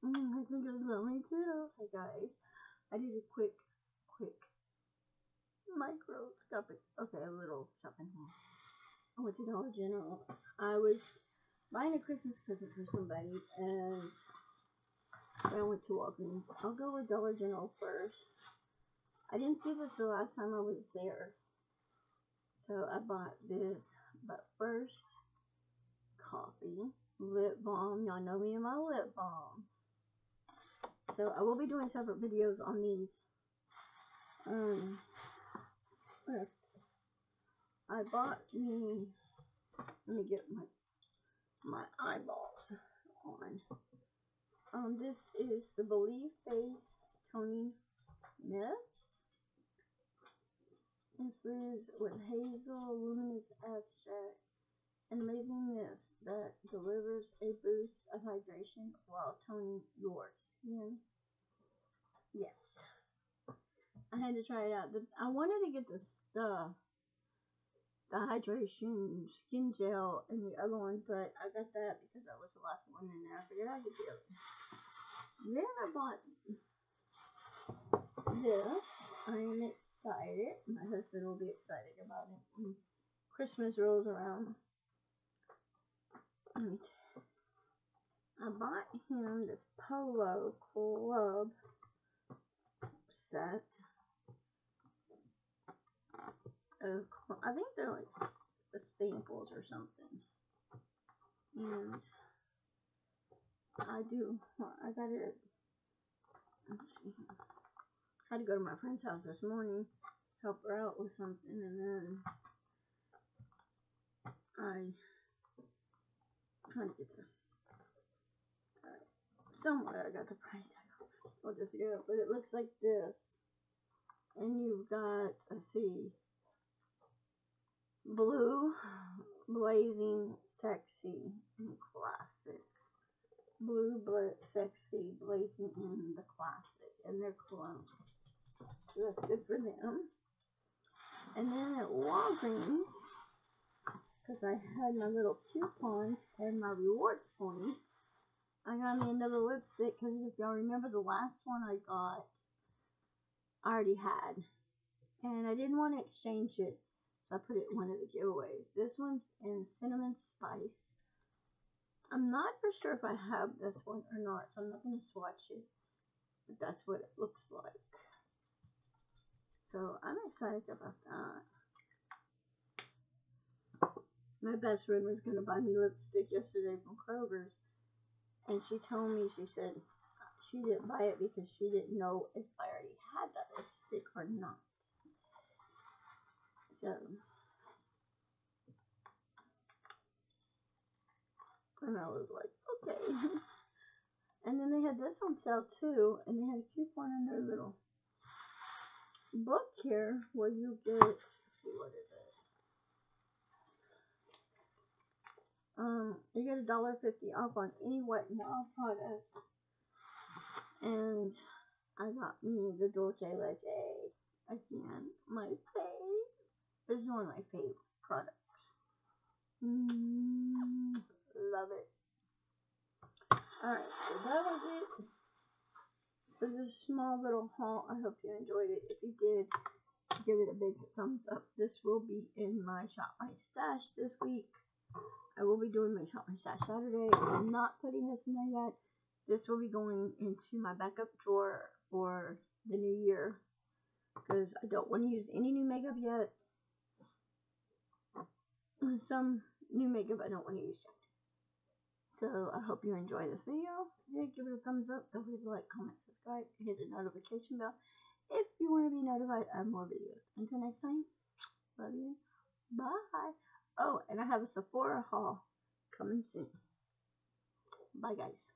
I think it love me too. Hey guys, I did a quick microscopic, okay, a little shopping haul. I went to Dollar General. I was buying a Christmas present for somebody, and I went to Walgreens. I'll go with Dollar General first. I didn't see this the last time I was there, so I bought this. But first, coffee, lip balm. Y'all know me and my lip balms. So I will be doing separate videos on these. First, I bought me. Let me get my eyeballs on. This is the Believe Face Toning Mist. Infused with hazel luminous extract, an amazing mist that delivers a boost of hydration while toning your skin. Yes, I had to try it out. I wanted to get the hydration skin gel and the other one, but I got that because that was the last one in there. I figured I could do it. Then I bought this. I am excited. My husband will be excited about it when Christmas rolls around. I bought him this Polo Club set. I think they're like samples or something. And I got it. Let's see. I had to go to my friend's house this morning, help her out with something, and then I trying to get the somewhere I got the price tag. I'll just figure it out, but it looks like this, and you've got, let's see, blue, blazing, sexy, and classic. Blue, sexy, blazing, and the classic, and they're clones. So that's good for them. And then at Walgreens, because I had my little coupons and my rewards points, I got me another lipstick, because if y'all remember the last one I got, I already had. And I didn't want to exchange it, so I put it in one of the giveaways. This one's in Cinnamon Spice. I'm not for sure if I have this one or not, so I'm not going to swatch it. But that's what it looks like. So I'm excited about that. My best friend was going to buy me lipstick yesterday from Kroger's. And she told me, she said she didn't buy it because she didn't know if I already had that lipstick or not. So, and I was like, okay. And then they had this on sale too, and they had a coupon in their little book here where you get, let's see, what is it? You get $1.50 off on any Wet n Wild product. And I got me the Dolce Leche. Again, my fave. This is one of my favorite products. Love it. Alright, so that was it for this small little haul. I hope you enjoyed it. If you did, give it a big thumbs up. This will be in my Shop My Stash this week. I will be doing my Shop My Stash Saturday. I'm not putting this in there yet. This will be going into my backup drawer for the new year, because I don't want to use any new makeup yet. Some new makeup I don't want to use yet. So I hope you enjoy this video. Yeah, give it a thumbs up. Don't forget to like, comment, subscribe, hit the notification bell if you want to be notified of more videos. Until next time, love you. Bye. Oh, and I have a Sephora haul coming soon. Bye, guys.